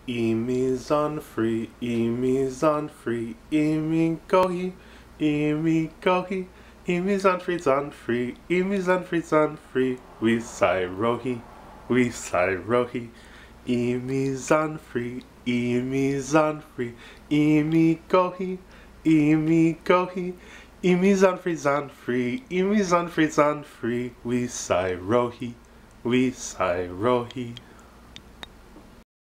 Imi zanfri, imi zanfri, imi gohi, imi gohi, imi zanfri zanfri, imi zanfri zanfri, we sai rohi, imi zanfri, imi zanfri, imi gohi, imi gohi, imi zanfri zanfri, imi zanfri zanfri, we sai rohi, we sai rohi.